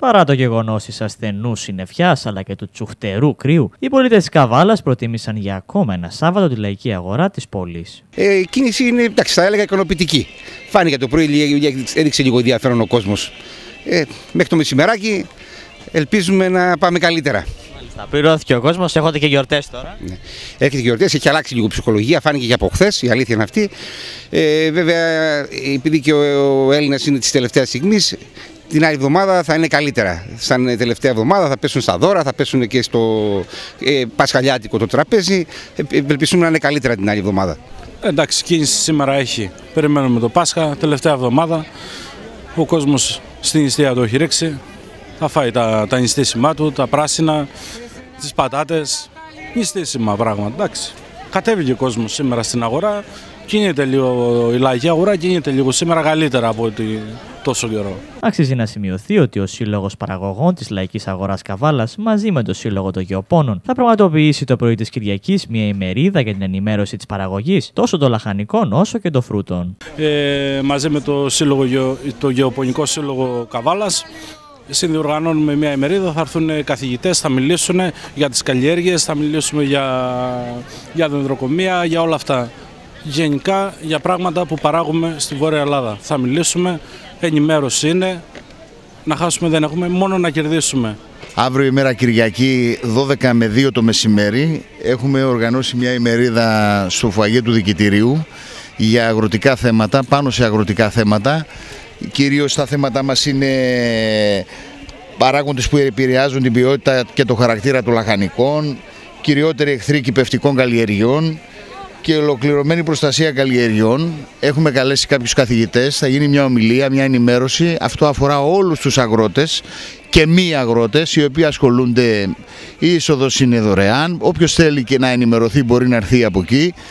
Παρά το γεγονός της ασθενούς συννεφιάς αλλά και του τσουχτερού κρύου, οι πολίτες της Καβάλας προτίμησαν για ακόμα ένα Σάββατο τη λαϊκή αγορά της πόλης. Η κίνηση είναι, εντάξει, θα έλεγα ικανοποιητική. Φάνηκε το πρωί, έδειξε λίγο ενδιαφέρον ο κόσμος. Μέχρι το μεσημεράκι ελπίζουμε να πάμε καλύτερα. Πληρώθηκε ο κόσμος, έχετε και γιορτές τώρα. Ναι. Έρχεται και γιορτές, έχει αλλάξει λίγο ψυχολογία, φάνηκε και από χθες, η αλήθεια είναι αυτή. Βέβαια, επειδή και ο Έλληνας είναι της τελευταίας στιγμής, την άλλη εβδομάδα θα είναι καλύτερα. Σαν τελευταία εβδομάδα θα πέσουν στα δώρα, θα πέσουν και στο πασχαλιάτικο το τραπέζι. Ελπίζουμε να είναι καλύτερα την άλλη εβδομάδα. Εντάξει, κίνηση σήμερα έχει. Περιμένουμε το Πάσχα, τελευταία εβδομάδα. Ο κόσμος στην νηστεία το έχει ρίξει. Θα φάει τα νηστίσιμά του, τα πράσινα, τις πατάτες. Νηστίσιμα πράγματα, εντάξει. Κατέβηκε ο κόσμος σήμερα στην αγορά. Κινείται λίγο η λαϊκή αγορά, κινείται λίγο σήμερα καλύτερα από ότι τόσο καιρό. Αξίζει να σημειωθεί ότι ο Σύλλογος Παραγωγών της Λαϊκής Αγοράς Καβάλας, μαζί με το Σύλλογο των Γεωπόνων, θα πραγματοποιήσει το πρωί της Κυριακής μια ημερίδα για την ενημέρωση της παραγωγής τόσο των λαχανικών όσο και των φρούτων. Μαζί με το Γεωπονικό Σύλλογο Καβάλας, συνδιοργανώνουμε μια ημερίδα, θα έρθουν καθηγητές, θα μιλήσουν για τις καλλιέργειες, θα μιλήσουμε για δεντροκομεία, για όλα αυτά. Γενικά για πράγματα που παράγουμε στη Βόρεια Ελλάδα. Θα μιλήσουμε, ενημέρωση είναι, να χάσουμε δεν έχουμε, μόνο να κερδίσουμε. Αύριο ημέρα Κυριακή 12 με 2 το μεσημέρι έχουμε οργανώσει μια ημερίδα στο φουαγέ του Δικητηρίου για αγροτικά θέματα, πάνω σε αγροτικά θέματα. Κυρίως τα θέματα μας είναι παράγοντες που επηρεάζουν την ποιότητα και το χαρακτήρα των λαχανικών, κυριότεροι εχθροί κυπευτικών καλλιεργειών και ολοκληρωμένη προστασία καλλιεργειών. Έχουμε καλέσει κάποιους καθηγητές, θα γίνει μια ομιλία, μια ενημέρωση. Αυτό αφορά όλους τους αγρότες και μη αγρότες οι οποίοι ασχολούνται. Η είσοδος είναι δωρεάν. Όποιος θέλει και να ενημερωθεί μπορεί να έρθει από εκεί.